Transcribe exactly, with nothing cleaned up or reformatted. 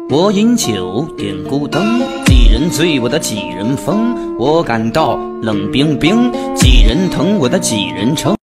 我饮酒，点孤灯，几人醉我的几人疯，我感到冷冰冰，几人疼我的几人撑。